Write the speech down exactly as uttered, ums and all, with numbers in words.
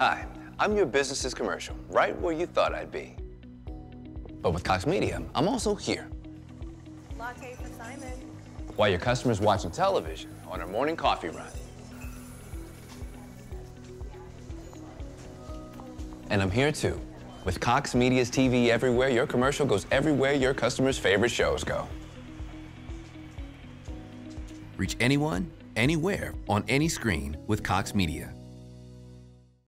Hi, I'm your business's commercial, right where you thought I'd be. But with Cox Media, I'm also here. Latte for Simon. While your customer's watching television on her morning coffee run. And I'm here too. With Cox Media's T V everywhere, your commercial goes everywhere your customers' favorite shows go. Reach anyone, anywhere, on any screen with Cox Media.